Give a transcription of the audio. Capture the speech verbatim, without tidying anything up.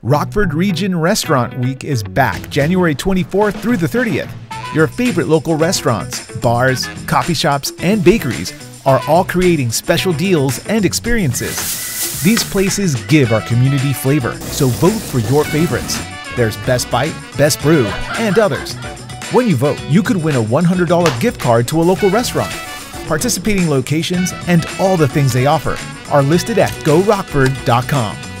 Rockford Region Restaurant Week is back January twenty-fourth through the thirtieth. Your favorite local restaurants, bars, coffee shops, and bakeries are all creating special deals and experiences. These places give our community flavor, so vote for your favorites. There's Best Bite, Best Brew, and others. When you vote, you could win a one hundred dollar gift card to a local restaurant. Participating locations and all the things they offer are listed at go rockford dot com.